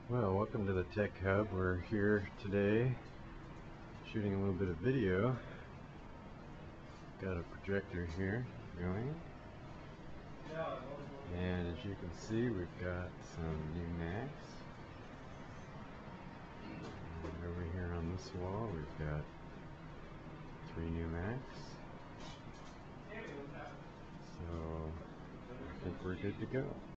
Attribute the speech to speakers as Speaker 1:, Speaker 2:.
Speaker 1: Well, welcome to the Tech Hub. We're here today shooting a little bit of video. Got a projector here going. And as you can see, we've got some new Macs. And over here on this wall, we've got 3 new Macs. So I think we're good to go.